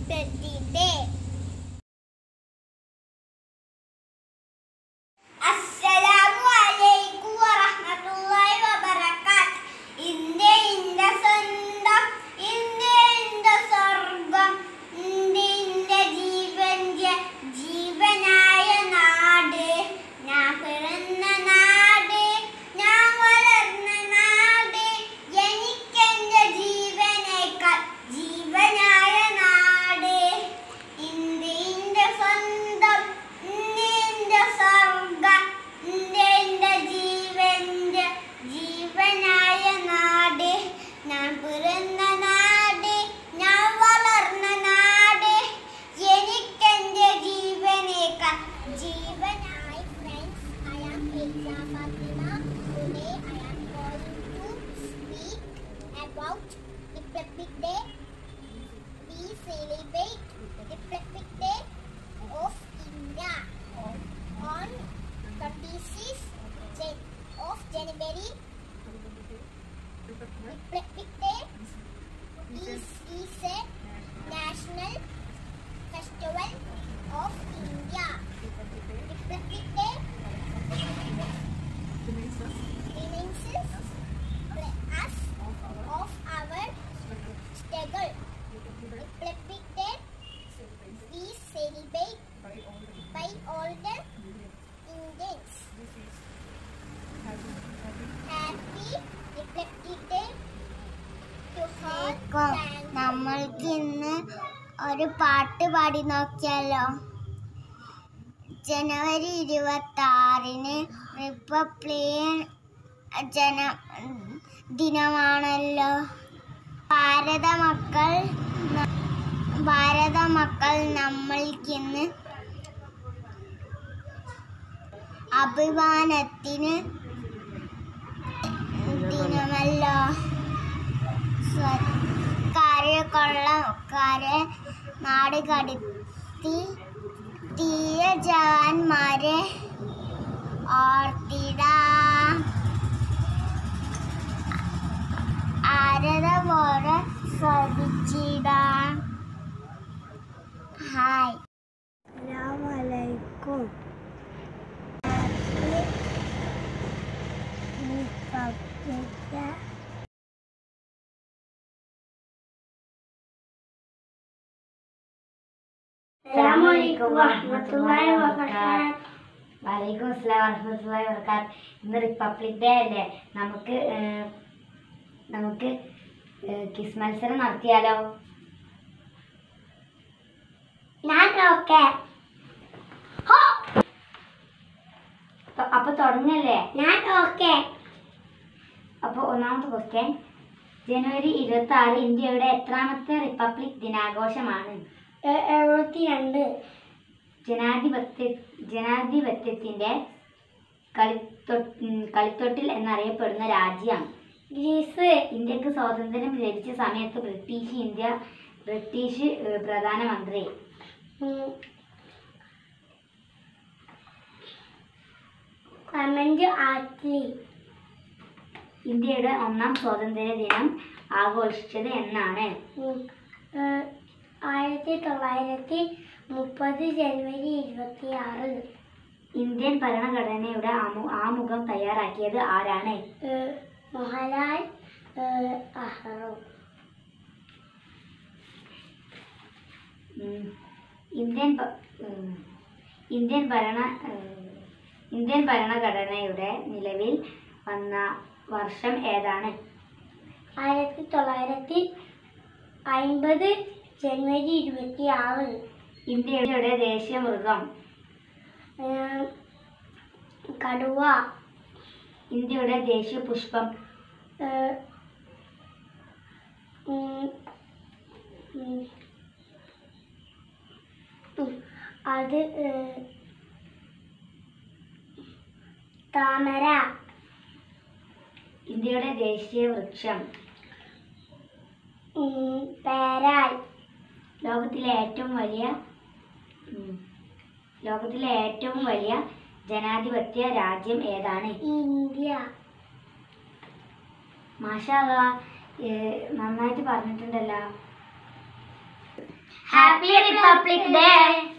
birthday. About Republic Day, we celebrate Republic Day of India on 26th of January. Republic Day is a national festival of India. Republic Day reminds us of our struggle. Republic Day we celebrate by all the Indians. Happy Republic Day to all. നമ്മൾക്ക് ഇന്ന് ഒരു പാട്ട് പാടി നോക്കിയാലോ? ജനുവരി 26-ന് republic ദിനമാണല്ലോ. ഭാരത മക്കൾ നമ്മൾക്കിന്ന് അഭിമാനത്തിന് ദിനമല്ലോ. കൊള്ളക്കാരെ നാട് കടത്തി തീയ ജവാന്മാരെ ഓർത്തിടാം. ആരവോടെ ശ്രദ്ധിച്ചിടാം. ഹായ്, അസ്സലാമലൈക്കും. അസ്സലാമലൈക്കും വറഹ്മത്തുള്ളാഹി വബറകാതുഹു. വലൈക്കും അസ്സലാം വറഹ്മത്തുള്ളാഹി വബറകാതുഹു. ഇന്ന് റിപ്പബ്ലിക് ഡേ അല്ലേ? നമുക്ക് ക്വിസ് മത്സരം നടത്തിയാലോ? അപ്പൊ തുടങ്ങല്ലേ? അപ്പൊ ഒന്നാമത്തെ ക്വസ്റ്റ്യൻ, ജനുവരി 26 ഇന്ത്യയുടെ എത്രാമത്തെ റിപ്പബ്ലിക് ദിനാഘോഷമാണ്? 72. ജനാധിപത്യത്തിന്റെ കളിത്തൊട്ടിൽ എന്നറിയപ്പെടുന്ന രാജ്യം? ഗ്രീസ്. ഇന്ത്യക്ക് സ്വാതന്ത്ര്യം ലഭിച്ച സമയത്ത് ബ്രിട്ടീഷ് പ്രധാനമന്ത്രി? Clement Attlee. ഇന്ത്യയുടെ ഒന്നാം സ്വാതന്ത്ര്യ ദിനം ആഘോഷിച്ചത് എന്നാണ്? 1930 ജനുവരി 26. ഇന്ത്യൻ ഭരണഘടനയുടെ ആമുഖം തയ്യാറാക്കിയത് ആരാണ്? മോഹൻലാൽ നെഹ്റു. ഇന്ത്യൻ ഭരണഘടനയുടെ നിലവിൽ വന്ന വർഷം ഏതാണ്? 1950 ജനുവരി 26. ഇന്ത്യയുടെ ദേശീയ മൃഗം? കടുവ. ഇന്ത്യയുടെ ദേശീയ പുഷ്പം? അത് താമര. ഇന്ത്യയുടെ ദേശീയ വൃക്ഷം? പേരാൽ. ലോകത്തിലെ ഏറ്റവും വലിയ ജനാധിപത്യ രാജ്യം ഏതാണ്? ഇന്ത്യ. മാഷാ അല്ലാഹ്, നന്നായിട്ട് പറഞ്ഞിട്ടുണ്ടല്ലോ. Happy republic day.